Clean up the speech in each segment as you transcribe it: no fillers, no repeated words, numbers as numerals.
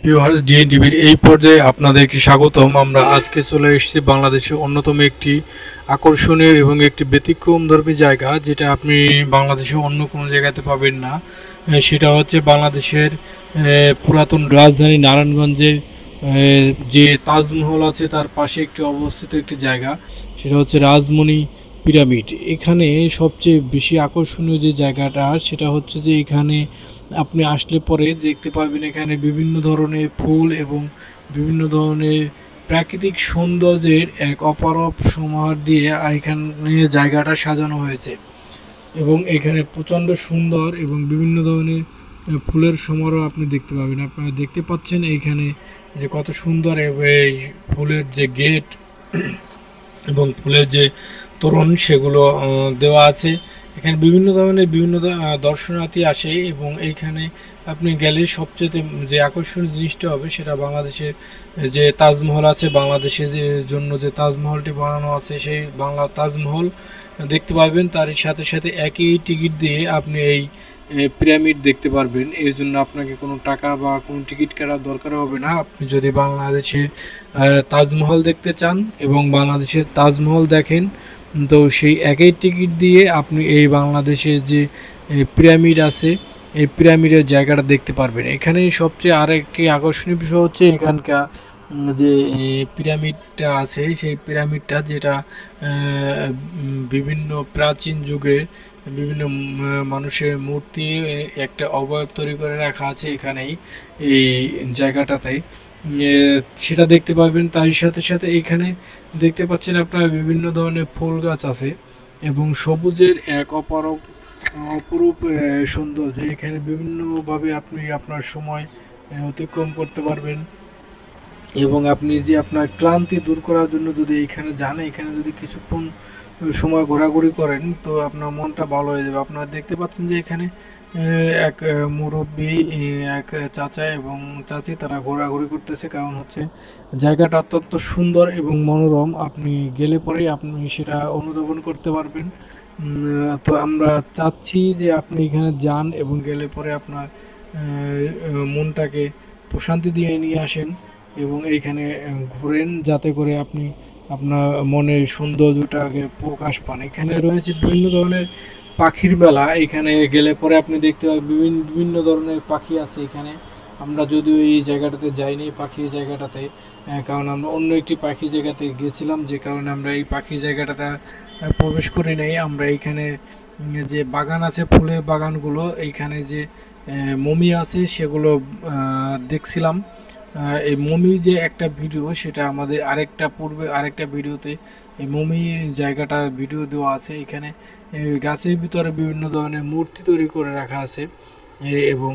Viewers, ডিএনটিভির এই পর্যায়ে আপনাদেরকে স্বাগতম। আমরা আজকে চলে এসেছি বাংলাদেশের অন্যতম একটি আকর্ষণীয় এবং একটি ব্যতিক্রমধর্মী জায়গা, যেটা আপনি বাংলাদেশে অন্য কোনো জায়গাতে পাবেন না। সেটা হচ্ছে বাংলাদেশের পুরাতন রাজধানী নারায়ণগঞ্জে যে তাজমহল আছে তার পাশে একটি অবস্থিত একটি জায়গা, সেটা হচ্ছে রাজমণি পিরামিড। এখানে সবচেয়ে বেশি আকর্ষণীয় যে জায়গাটা সেটা হচ্ছে যে এখানে আপনি আসলে পরে দেখতে পাবেন এখানে বিভিন্ন ধরনের ফুল এবং বিভিন্ন ধরনের প্রাকৃতিক সৌন্দর্যের এক অপারগ সমাহার দিয়ে এখানে জায়গাটা সাজানো হয়েছে। এবং এখানে প্রচণ্ড সুন্দর এবং বিভিন্ন ধরনের ফুলের সমারোহ আপনি দেখতে পাবেন। আপনারা দেখতে পাচ্ছেন এইখানে যে কত সুন্দর এই ফুলের যে গেট এবং ফুলের যে তোরণ সেগুলো দেওয়া আছে। এখানে বিভিন্ন ধরনের দর্শনার্থী আসে এবং এইখানে আপনি গেলে সবচেয়ে যে আকর্ষণীয় জিনিসটা হবে সেটা বাংলাদেশের যে তাজমহল আছে, বাংলাদেশের যে জন্য যে তাজমহলটি বানানো আছে সেই বাংলা তাজমহল দেখতে পাবেন। তার সাথে সাথে একই টিকিট দিয়ে আপনি এই পিরামিড দেখতে পারবেন। এর জন্য আপনাকে কোনো টাকা বা কোনো টিকিট কাটার দরকার হবে না। আপনি যদি বাংলাদেশের তাজমহল দেখতে চান এবং বাংলাদেশের তাজমহল দেখেন, তো সেই একই টিকিট দিয়ে আপনি এই বাংলাদেশের যে পিরামিড আছে এই পিরামিডের জায়গাটা দেখতে পারবেন। এখানে সবচেয়ে আরেকটি আকর্ষণীয় বিষয় হচ্ছে এখানকার যে পিরামিডটা আছে সেই পিরামিডটা, যেটা বিভিন্ন প্রাচীন যুগে বিভিন্ন মানুষের মূর্তি একটা অবয়ব তৈরি করে রাখা আছে এখানেই এই জায়গাটাতে, সেটা দেখতে পাবেন। তার সাথে সাথে এখানে দেখতে পাচ্ছেন আপনারা বিভিন্ন ধরনের ফুল গাছ আছে এবং সবুজের এক অপরূপ সৌন্দর্য। এখানে বিভিন্নভাবে আপনি আপনার সময় অতিক্রম করতে পারবেন এবং আপনি যে আপনার ক্লান্তি দূর করার জন্য যদি এখানে যান, এখানে যদি কিছুক্ষণ সময় ঘোরাঘুরি করেন তো আপনার মনটা ভালো হয়ে যাবে। আপনারা দেখতে পাচ্ছেন যে এখানে এক মুরব্বী, এক চাচা এবং চাচি তারা ঘোরাঘুরি করতেছে, কারণ হচ্ছে জায়গাটা অত্যন্ত সুন্দর এবং মনোরম। আপনি গেলে পরেই আপনি সেটা অনুধাবন করতে পারবেন। তো আমরা চাচ্ছি যে আপনি এখানে যান এবং গেলে পরে আপনার মনটাকে প্রশান্তি দিয়ে নিয়ে আসেন এবং এইখানে ঘোরেন, যাতে করে আপনি আপনার মনের সৌন্দর্যটাকে প্রকাশ পান। এখানে রয়েছে বিভিন্ন ধরনের পাখির মেলা। এখানে গেলে পরে আপনি দেখতে পাবেন বিভিন্ন ধরনের পাখি আছে এখানে। আমরা যদিও এই জায়গাটাতে যাইনি পাখির জায়গাটাতে, কারণ আমরা অন্য একটি পাখি জায়গাতে গেছিলাম, যে কারণে আমরা এই পাখি জায়গাটাতে প্রবেশ করি নাই। আমরা এইখানে যে বাগান আছে ফুলের বাগানগুলো, এইখানে যে মমি আছে সেগুলো দেখছিলাম। এই মমি যে একটা ভিডিও সেটা আমাদের আরেকটা ভিডিওতে এই মমি জায়গাটা ভিডিও দেওয়া আছে। এখানে গাছের ভিতরে বিভিন্ন ধরনের মূর্তি তৈরি করে রাখা আছে এবং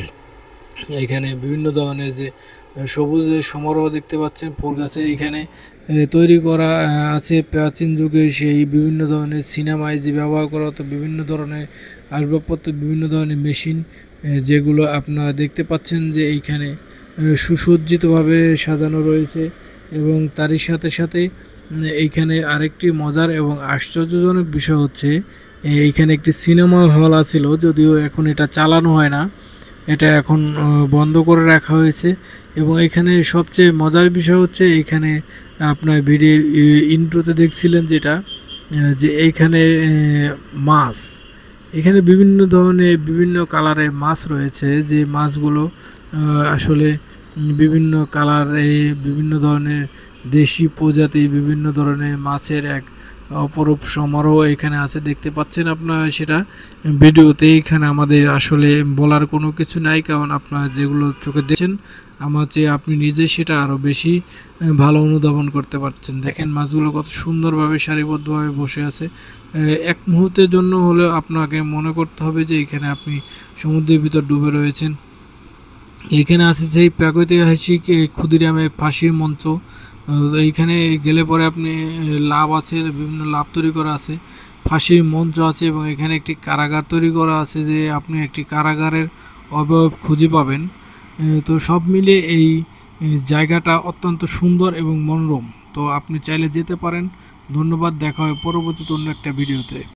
এখানে বিভিন্ন ধরনের যে সবুজের সমারোহ দেখতে পাচ্ছেন ফুল গাছে। এখানে তৈরি করা আছে প্রাচীন যুগে সেই বিভিন্ন ধরনের সিনেমায় যে ব্যবহার করা হতো বিভিন্ন ধরনের আসবাবপত্র, বিভিন্ন ধরনের মেশিন, যেগুলো আপনারা দেখতে পাচ্ছেন যে এইখানে সুসজ্জিতভাবে সাজানো রয়েছে। এবং তারই সাথে সাথে এইখানে আরেকটি মজার এবং আশ্চর্যজনক বিষয় হচ্ছে এইখানে একটি সিনেমা হল আছিল, যদিও এখন এটা চালানো হয় না, এটা এখন বন্ধ করে রাখা হয়েছে। এবং এখানে সবচেয়ে মজার বিষয় হচ্ছে এইখানে আপনার ভিডিও ইন্ট্রোতে দেখছিলেন যেটা, যে এইখানে মাছ, এখানে বিভিন্ন ধরনের বিভিন্ন কালারের মাছ রয়েছে, যে মাছগুলো আসলে বিভিন্ন কালারে বিভিন্ন ধরনের দেশি প্রজাতি বিভিন্ন ধরনের মাছের এক অপরূপ সমারোহ এখানে আছে। দেখতে পাচ্ছেন আপনারা সেটা ভিডিওতে। এখানে আমাদের আসলে বলার কোনো কিছু নাই, কারণ আপনারা যেগুলো চোখে দেখছেন আমার চেয়ে আপনি নিজে সেটা আরও বেশি ভালো অনুধাবন করতে পারছেন। দেখেন মাছগুলো কত সুন্দরভাবে সারিবদ্ধভাবে বসে আছে। এক মুহূর্তের জন্য হলেও আপনাকে মনে করতে হবে যে এখানে আপনি সমুদ্রের ভিতর ডুবে রয়েছেন। এখানে আছে সেই প্রাগৈতিহাসিক ক্ষুদিরামের ফাঁসির মঞ্চ। এইখানে গেলে পরে আপনি লাভ আছে, বিভিন্ন লাভ তৈরি করা আছে, ফাঁসির মঞ্চ আছে এবং এখানে একটি কারাগার তৈরি করা আছে, যে আপনি একটি কারাগারের অবয়ব খুঁজে পাবেন। তো সব মিলিয়ে এই জায়গাটা অত্যন্ত সুন্দর এবং মনোরম। তো আপনি চাইলে যেতে পারেন। ধন্যবাদ, দেখা হয় পরবর্তীতে অন্য একটা ভিডিওতে।